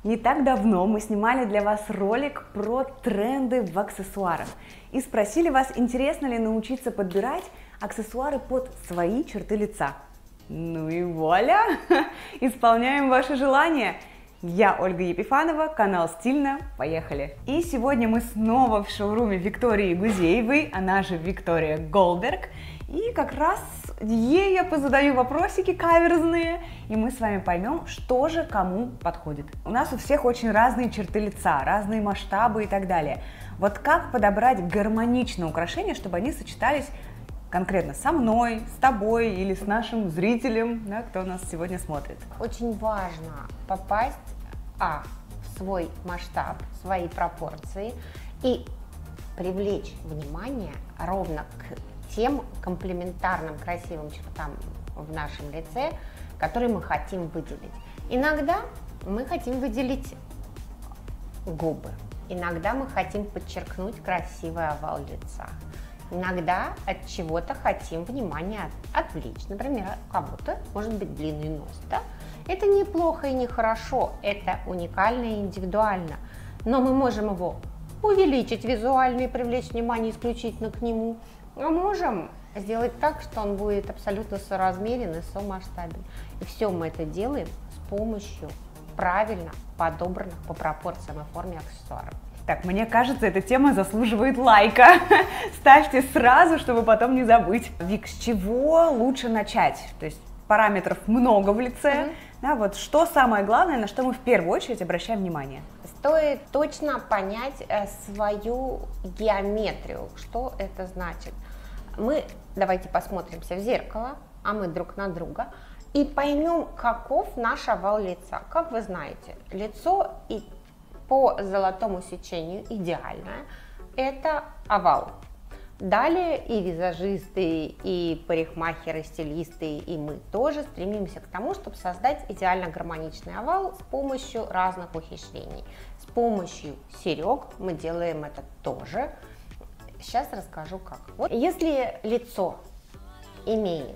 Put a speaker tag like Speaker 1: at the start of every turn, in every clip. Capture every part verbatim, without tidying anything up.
Speaker 1: Не так давно мы снимали для вас ролик про тренды в аксессуарах и спросили вас, интересно ли научиться подбирать аксессуары под свои черты лица. Ну и вуаля! Исполняем ваши желания! Я Ольга Епифанова, канал Стильно, поехали! И сегодня мы снова в шоуруме Виктории Гузеевой, она же Виктория Голдберг. И как раз ей я позадаю вопросики каверзные, и мы с вами поймем, что же кому подходит. У нас у всех очень разные черты лица, разные масштабы и так далее. Вот как подобрать гармоничные украшения, чтобы они сочетались конкретно со мной, с тобой или с нашим зрителем, да, кто нас сегодня смотрит?
Speaker 2: Очень важно попасть а, в свой масштаб, в свои пропорции и привлечь внимание ровно к тем комплементарным красивым чертам в нашем лице, которые мы хотим выделить. Иногда мы хотим выделить губы, иногда мы хотим подчеркнуть красивый овал лица, иногда от чего-то хотим внимание отвлечь. Например, у кого-то может быть длинный нос, да? Это неплохо и не хорошо, это уникально и индивидуально, но мы можем его увеличить визуально и привлечь внимание исключительно к нему. Мы можем сделать так, что он будет абсолютно соразмерен и самоштабен. И все мы это делаем с помощью правильно подобранных по пропорциям и форме аксессуаров.
Speaker 1: Так, мне кажется, эта тема заслуживает лайка. Ставьте сразу, чтобы потом не забыть. Вик, с чего лучше начать? То есть параметров много в лице. Mm-hmm. Да, вот что самое главное, на что мы в первую очередь обращаем внимание?
Speaker 2: Стоит точно понять э, свою геометрию. Что это значит? Мы, давайте посмотримся в зеркало, а мы друг на друга, и поймем, каков наш овал лица. Как вы знаете, лицо и по золотому сечению идеальное – это овал. Далее и визажисты, и парикмахеры, стилисты, и мы тоже стремимся к тому, чтобы создать идеально гармоничный овал с помощью разных ухищрений. С помощью серег мы делаем это тоже. Сейчас расскажу как. Вот если лицо имеет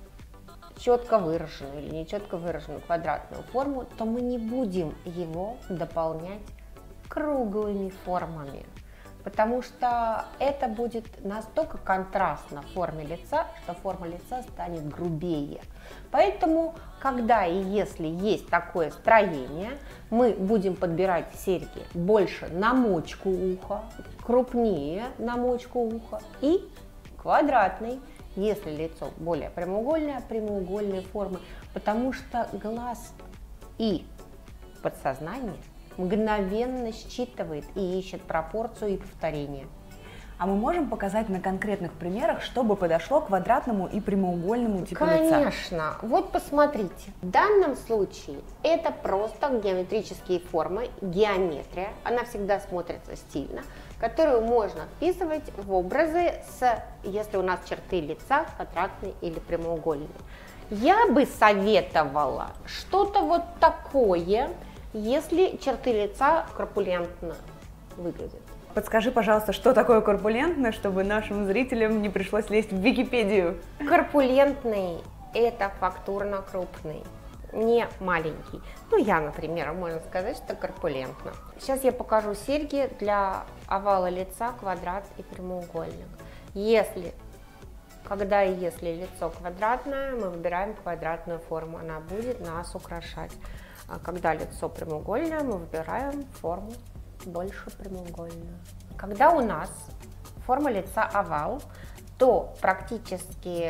Speaker 2: четко выраженную или нечетко выраженную квадратную форму, то мы не будем его дополнять круглыми формами, потому что это будет настолько контрастно форме лица, что форма лица станет грубее. Поэтому, когда и если есть такое строение, мы будем подбирать серьги больше на мочку уха, крупнее на мочку уха и квадратный. Если лицо более прямоугольное, прямоугольной формы, потому что глаз и подсознание мгновенно считывает и ищет пропорцию и повторение.
Speaker 1: А мы можем показать на конкретных примерах, чтобы подошло к квадратному и прямоугольному типу лица?
Speaker 2: Конечно. Вот посмотрите. В данном случае это просто геометрические формы, геометрия. Она всегда смотрится стильно, которую можно вписывать в образы, с, если у нас черты лица квадратные или прямоугольные. Я бы советовала что-то вот такое, если черты лица корпулентно выглядят.
Speaker 1: Подскажи, пожалуйста, что такое корпулентно, чтобы нашим зрителям не пришлось лезть в Википедию.
Speaker 2: Корпулентный – это фактурно крупный, не маленький. Ну, я, например, можно сказать, что корпулентно. Сейчас я покажу серьги для овала лица, квадрат и прямоугольник. Если, когда и если лицо квадратное, мы выбираем квадратную форму, она будет нас украшать. А когда лицо прямоугольное, мы выбираем форму больше прямоугольную. Когда у нас форма лица овал, то практически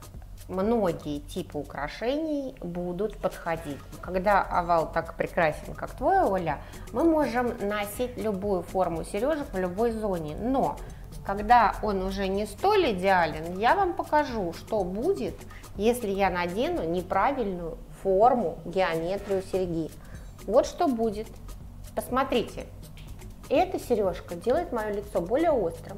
Speaker 2: многие типы украшений будут подходить. Когда овал так прекрасен, как твой, Оля, мы можем носить любую форму сережек в любой зоне. Но когда он уже не столь идеален, я вам покажу, что будет, если я надену неправильную форму, геометрию серьги. Вот что будет. Посмотрите. Эта сережка делает мое лицо более острым,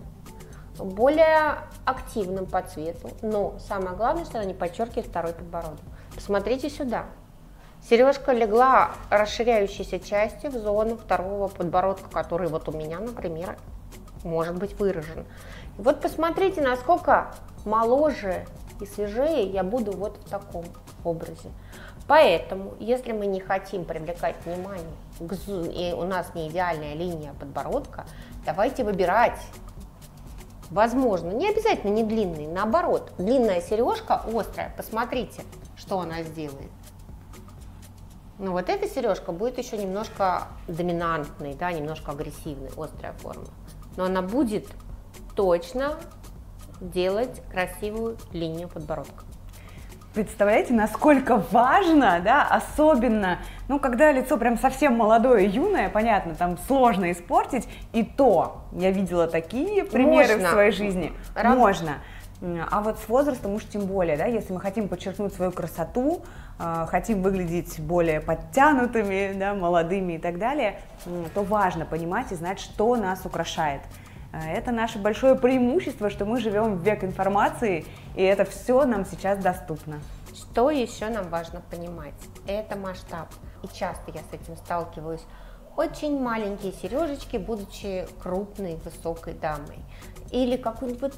Speaker 2: более активным по цвету, но самое главное, что она не подчеркивает второй подбородок. Посмотрите сюда. Сережка легла расширяющейся частью в зону второго подбородка, который вот у меня, например, может быть выражен. И вот посмотрите, насколько моложе и свежее я буду вот в таком образе. Поэтому, если мы не хотим привлекать внимание, и у нас не идеальная линия подбородка, давайте выбирать. Возможно, не обязательно не длинный, наоборот, длинная сережка острая, посмотрите, что она сделает. Ну вот эта сережка будет еще немножко доминантной, да, немножко агрессивной, острая форма. Но она будет точно делать красивую линию подбородка.
Speaker 1: Представляете, насколько важно, да, особенно, ну, когда лицо прям совсем молодое, юное, понятно, там сложно испортить, и то, я видела такие примеры
Speaker 2: Можно.
Speaker 1: в своей жизни,
Speaker 2: Раб...
Speaker 1: можно. А вот с возрастом уж тем более, да, если мы хотим подчеркнуть свою красоту, э, хотим выглядеть более подтянутыми, да, молодыми и так далее, то важно понимать и знать, что нас украшает. Это наше большое преимущество, что мы живем в век информации, и это все нам сейчас доступно.
Speaker 2: Что еще нам важно понимать? Это масштаб. И часто я с этим сталкиваюсь. Очень маленькие сережечки, будучи крупной, высокой дамой. Или какую-нибудь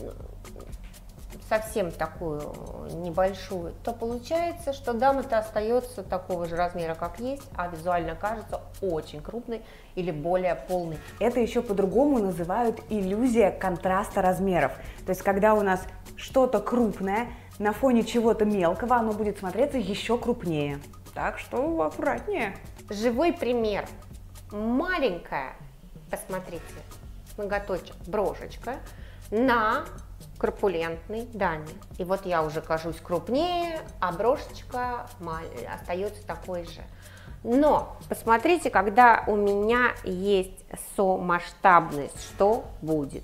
Speaker 2: совсем такую небольшую, то получается, что дама-то остается такого же размера, как есть, а визуально кажется очень крупной или более полной.
Speaker 1: Это еще по-другому называют иллюзия контраста размеров. То есть, когда у нас что-то крупное на фоне чего-то мелкого, оно будет смотреться еще крупнее. Так что аккуратнее.
Speaker 2: Живой пример. Маленькая, посмотрите, ноготочек, брошечка на корпулентной даме. И вот я уже кажусь крупнее, а брошечка остается такой же. Но посмотрите, когда у меня есть сомасштабность, что будет?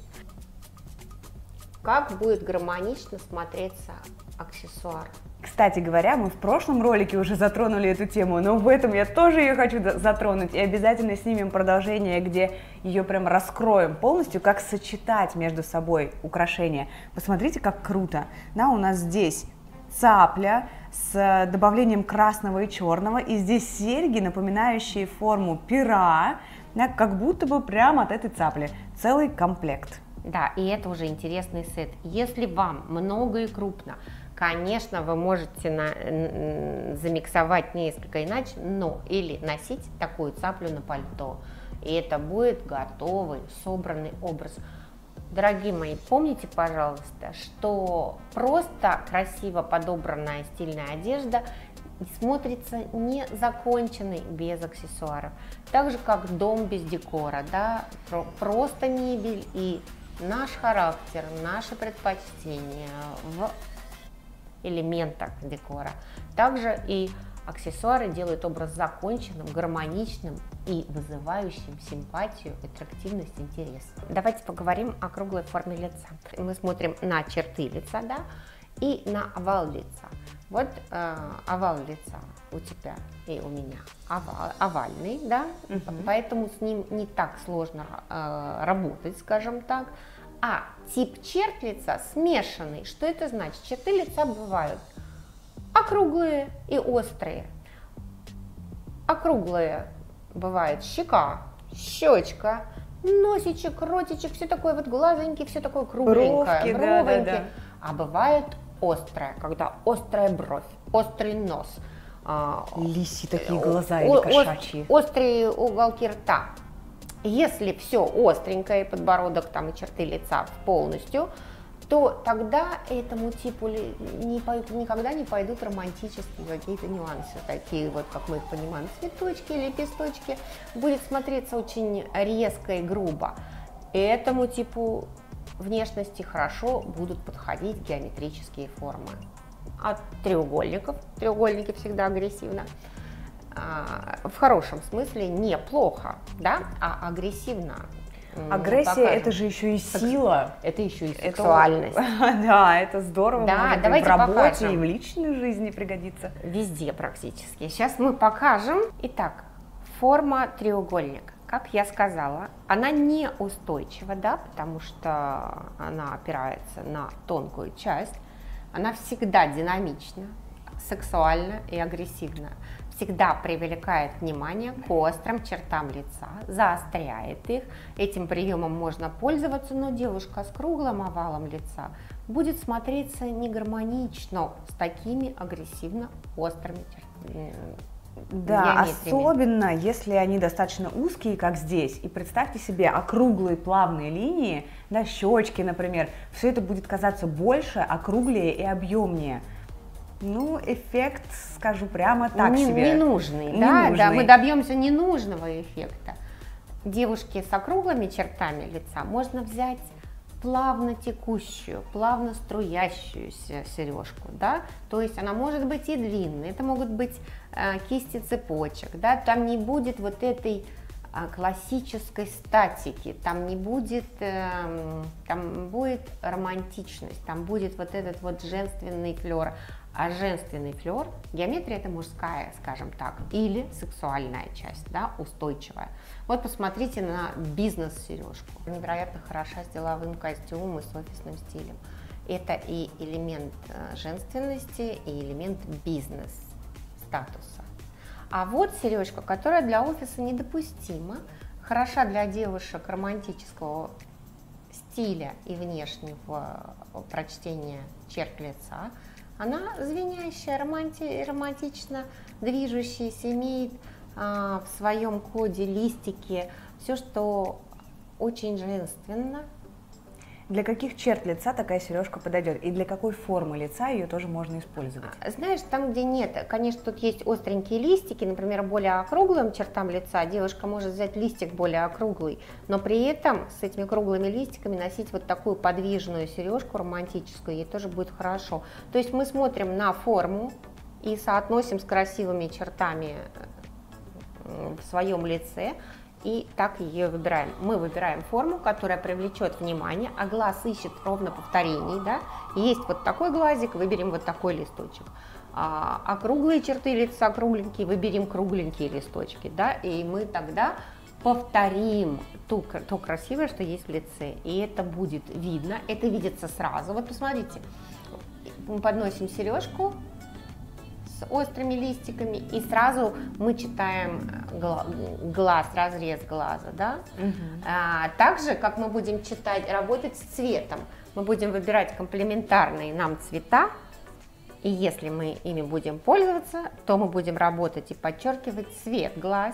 Speaker 2: Как будет гармонично смотреться аксессуар?
Speaker 1: Кстати говоря, мы в прошлом ролике уже затронули эту тему, но в этом я тоже ее хочу затронуть, и обязательно снимем продолжение, где ее прям раскроем полностью, как сочетать между собой украшения. Посмотрите, как круто. Да, у нас здесь цапля с добавлением красного и черного, и здесь серьги, напоминающие форму пера, да, как будто бы прямо от этой цапли. Целый комплект.
Speaker 2: Да, и это уже интересный сет. Если вам много и крупно, конечно, вы можете на, замиксовать несколько иначе, но или носить такую цаплю на пальто. И это будет готовый, собранный образ. Дорогие мои, помните, пожалуйста, что просто красиво подобранная стильная одежда смотрится незаконченной без аксессуаров. Так же, как дом без декора, да, просто мебель и наш характер, наши предпочтения в элементах декора. Также и аксессуары делают образ законченным, гармоничным и вызывающим симпатию, аттрактивность, интерес. Давайте поговорим о круглой форме лица. Мы смотрим на черты лица, да, и на овал лица. Вот э, овал лица у тебя и у меня овал, овальный, да, угу. Поэтому с ним не так сложно э, работать, скажем так. А тип черт лица смешанный. Что это значит? Черты лица бывают округлые и острые. Округлые бывает щека, щечка, носичек, ротичек, все такое вот глазоньки, все такое кругленькое,
Speaker 1: бровки, бровоньки.
Speaker 2: Да, да, да. А бывает острая, когда острая бровь, острый нос.
Speaker 1: Лиси такие глаза или кошачьи.
Speaker 2: Острые уголки рта. Если все остренькое, подбородок там и черты лица полностью, то тогда этому типу не пойдут, никогда не пойдут романтические какие-то нюансы, такие вот, как мы их понимаем, цветочки, лепесточки, будет смотреться очень резко и грубо. Этому типу внешности хорошо будут подходить геометрические формы. От треугольников, треугольники всегда агрессивно, в хорошем смысле неплохо, да, а агрессивно.
Speaker 1: Агрессия — это же еще и сила.
Speaker 2: Это еще и сексуальность.
Speaker 1: Это, да, это здорово.
Speaker 2: Да,
Speaker 1: может
Speaker 2: давайте
Speaker 1: и в работе,
Speaker 2: покажем.
Speaker 1: и в личной жизни пригодится.
Speaker 2: Везде практически. Сейчас мы покажем. Итак, форма треугольника. Как я сказала, она неустойчива, да, потому что она опирается на тонкую часть. Она всегда динамична, сексуальна и агрессивна. всегда привлекает внимание к острым чертам лица, заостряет их. Этим приемом можно пользоваться, но девушка с круглым овалом лица будет смотреться негармонично с такими агрессивно острыми чертами.
Speaker 1: Да, особенно если они достаточно узкие, как здесь. И представьте себе округлые плавные линии, да, щечки, например. Все это будет казаться больше, округлее и объемнее. Ну, эффект, скажу прямо так
Speaker 2: не,
Speaker 1: себе.
Speaker 2: Ненужный,
Speaker 1: не
Speaker 2: да,
Speaker 1: нужный.
Speaker 2: да, мы добьемся ненужного эффекта. Девушки с округлыми чертами лица можно взять плавно текущую, плавно струящуюся сережку, да, то есть она может быть и длинной, это могут быть э, кисти цепочек, да, там не будет вот этой э, классической статики, там не будет, э, там будет романтичность, там будет вот этот вот женственный флер. А женственный флер, геометрия это мужская, скажем так, или сексуальная часть, да, устойчивая. Вот посмотрите на бизнес-сережку. Невероятно хороша с деловым костюмом и с офисным стилем. Это и элемент женственности, и элемент бизнес-статуса. А вот сережка, которая для офиса недопустима, хороша для девушек романтического стиля и внешнего прочтения черт лица. Она звенящая, романти, романтично движущаяся, имеет а, в своем коде листики, все, что очень женственно.
Speaker 1: Для каких черт лица такая сережка подойдет? И для какой формы лица ее тоже можно использовать?
Speaker 2: Знаешь, там, где нет, конечно, тут есть остренькие листики, например, более округлым чертам лица девушка может взять листик более округлый, но при этом с этими круглыми листиками носить вот такую подвижную сережку романтическую, ей тоже будет хорошо. То есть мы смотрим на форму и соотносим с красивыми чертами в своем лице, и так ее выбираем. Мы выбираем форму, которая привлечет внимание, а глаз ищет ровно повторений, да. Есть вот такой глазик, выберем вот такой листочек. А, а круглые черты лица кругленькие, выберем кругленькие листочки, да, и мы тогда повторим ту, то красивое, что есть в лице, и это будет видно, это видится сразу. Вот посмотрите, мы подносим сережку с острыми листиками, и сразу мы читаем глаз, разрез глаза, да? Угу. А, также, как мы будем читать, работать с цветом, мы будем выбирать комплементарные нам цвета, и если мы ими будем пользоваться, то мы будем работать и подчеркивать цвет глаз,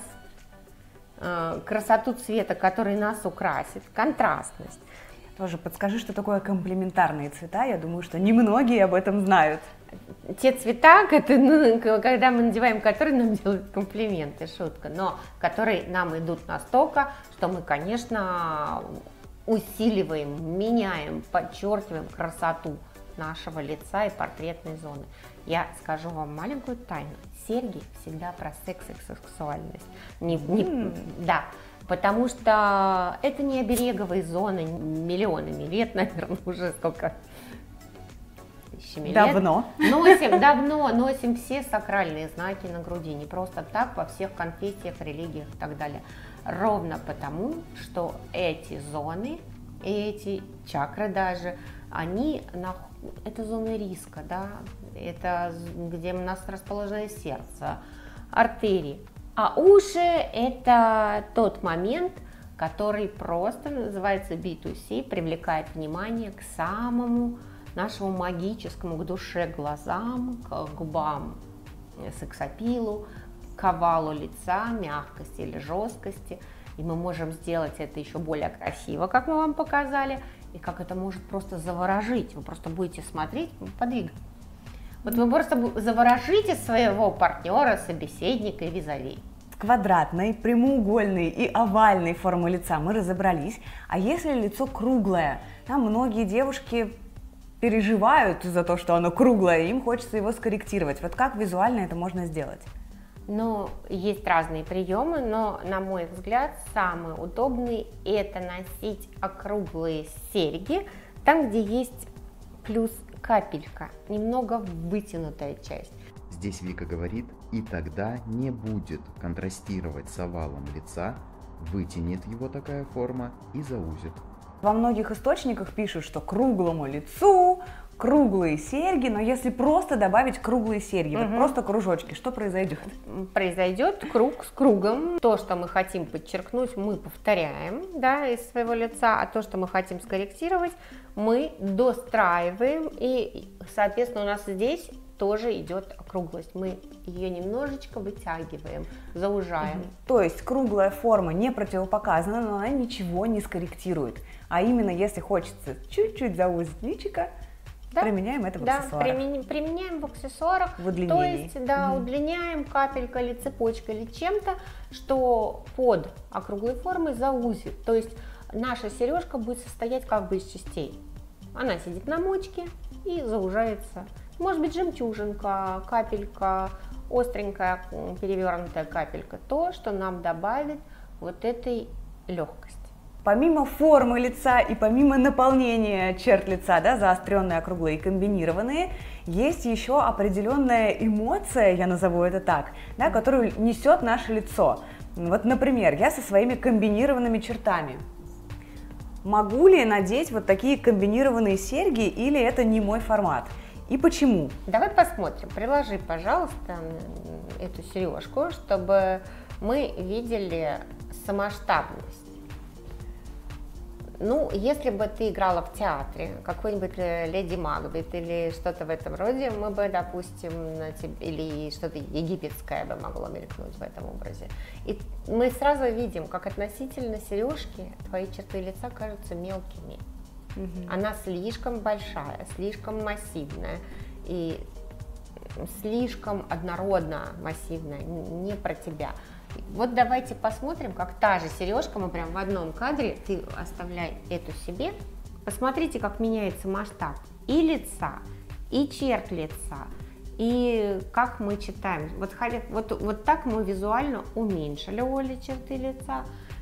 Speaker 2: красоту цвета, который нас украсит, контрастность.
Speaker 1: Тоже подскажи, что такое комплементарные цвета, я думаю, что немногие об этом знают.
Speaker 2: Те цвета, когда мы надеваем, которые нам делают комплименты, шутка, но которые нам идут настолько, что мы, конечно, усиливаем, меняем, подчеркиваем красоту нашего лица и портретной зоны. Я скажу вам маленькую тайну. Серьги всегда про секс и сексуальность. Не, не, mm. Да, потому что это не обереговые зоны миллионами лет, наверное, уже сколько тысячами
Speaker 1: давно.
Speaker 2: лет. Носим, давно носим все сакральные знаки на груди, не просто так, во всех конфессиях, религиях и так далее. Ровно потому, что эти зоны, эти чакры даже, они, это зоны риска, да, это где у нас расположено сердце, артерии. А уши – это тот момент, который просто называется би ту си, привлекает внимание к самому нашему магическому, к душе, глазам, к губам, сексапилу, к овалу лица, мягкости или жесткости. И мы можем сделать это еще более красиво, как мы вам показали, и как это может просто заворожить. Вы просто будете смотреть, подвигать. Вот вы просто заворожите своего партнера, собеседника и визави.
Speaker 1: Квадратной, прямоугольной и овальной формы лица мы разобрались. А если лицо круглое? Там многие девушки переживают за то, что оно круглое, и им хочется его скорректировать. Вот как визуально это можно сделать?
Speaker 2: Ну, есть разные приемы, но, на мой взгляд, самый удобный – это носить округлые серьги, там, где есть плюс капелька, немного вытянутая часть.
Speaker 3: Здесь Вика говорит, и тогда не будет контрастировать с овалом лица, вытянет его такая форма и заузит.
Speaker 1: Во многих источниках пишут, что круглому лицу круглые серьги, но если просто добавить круглые серьги,
Speaker 2: Угу.
Speaker 1: вот просто кружочки, что произойдет?
Speaker 2: Произойдет круг с кругом. То, что мы хотим подчеркнуть, мы повторяем, да, из своего лица, а то, что мы хотим скорректировать, мы достраиваем, и, соответственно, у нас здесь тоже идет округлость. Мы ее немножечко вытягиваем, заужаем.
Speaker 1: Угу. То есть круглая форма не противопоказана, но она ничего не скорректирует. А именно, если хочется чуть-чуть заузить личико, да? применяем это в
Speaker 2: да,
Speaker 1: аксессуарах.
Speaker 2: Применяем, применяем в аксессуарах.
Speaker 1: В удлинении.
Speaker 2: То есть, да,
Speaker 1: угу.
Speaker 2: удлиняем капелькой или цепочкой или чем-то, что под округлой формой заузит. То есть наша сережка будет состоять как бы из частей. Она сидит на мочке и заужается. Может быть жемчужинка, капелька, остренькая перевернутая капелька. То, что нам добавит вот этой легкости.
Speaker 1: Помимо формы лица и помимо наполнения черт лица, да, заостренные, округлые и комбинированные, есть еще определенная эмоция, я назову это так, да, которую несет наше лицо. Вот, например, я со своими комбинированными чертами. Могу ли надеть вот такие комбинированные серьги или это не мой формат? И почему?
Speaker 2: Давай посмотрим. Приложи, пожалуйста, эту сережку, чтобы мы видели самоштабность. Ну, если бы ты играла в театре, какой-нибудь Леди Макбет или что-то в этом роде, мы бы, допустим, на тебе, или что-то египетское бы могло мелькнуть в этом образе. И мы сразу видим, как относительно сережки твои черты лица кажутся мелкими. Угу. Она слишком большая, слишком массивная и слишком однородно массивная, не про тебя. Вот давайте посмотрим, как та же сережка, мы прям в одном кадре, ты оставляй эту себе. Посмотрите, как меняется масштаб и лица, и черт лица, и как мы читаем. Вот, вот, вот так мы визуально уменьшили Оле черты лица.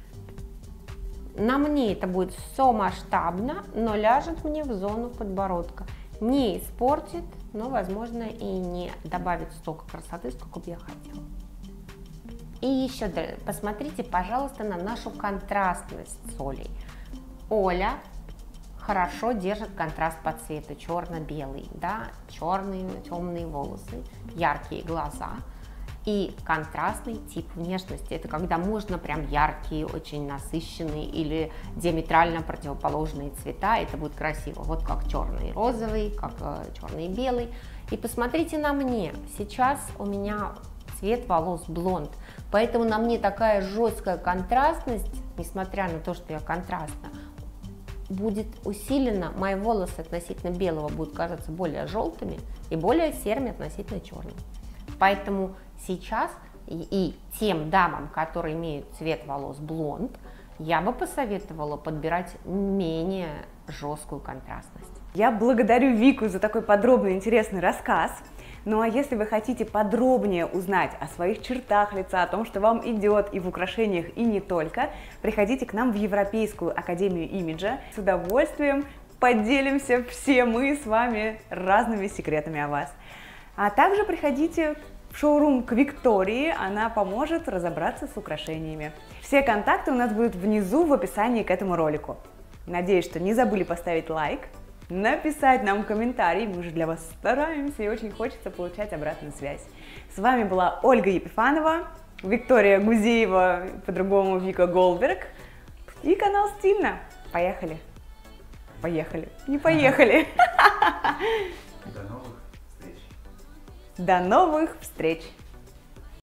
Speaker 2: На мне это будет все масштабно, но ляжет мне в зону подбородка. Не испортит, но, возможно, и не добавит столько красоты, сколько бы я хотела. И еще посмотрите, пожалуйста, на нашу контрастность с Олей. Оля хорошо держит контраст по цвету, черно-белый, да, черные, темные волосы, яркие глаза и контрастный тип внешности. Это когда можно прям яркие, очень насыщенные или диаметрально противоположные цвета, это будет красиво. Вот как черный и розовый, как черный и белый. И посмотрите на мне, сейчас у меня цвет волос блонд, поэтому на мне такая жесткая контрастность, несмотря на то, что я контрастна, будет усилена, мои волосы относительно белого будут казаться более желтыми и более серыми относительно черным. Поэтому сейчас и, и тем дамам, которые имеют цвет волос блонд, я бы посоветовала подбирать менее жесткую контрастность.
Speaker 1: Я благодарю Вику за такой подробный интересный рассказ. Ну а если вы хотите подробнее узнать о своих чертах лица, о том, что вам идет и в украшениях, и не только, приходите к нам в Европейскую академию имиджа. С удовольствием поделимся все мы с вами разными секретами о вас. А также приходите в шоурум к Виктории, она поможет разобраться с украшениями. Все контакты у нас будут внизу в описании к этому ролику. Надеюсь, что не забыли поставить лайк, написать нам комментарий, мы же для вас стараемся и очень хочется получать обратную связь. С вами была Ольга Епифанова, Виктория Гузеева, по-другому Вика Голдберг и канал Стильно. Поехали! Поехали! Не поехали!
Speaker 3: До новых встреч!
Speaker 1: До новых встреч!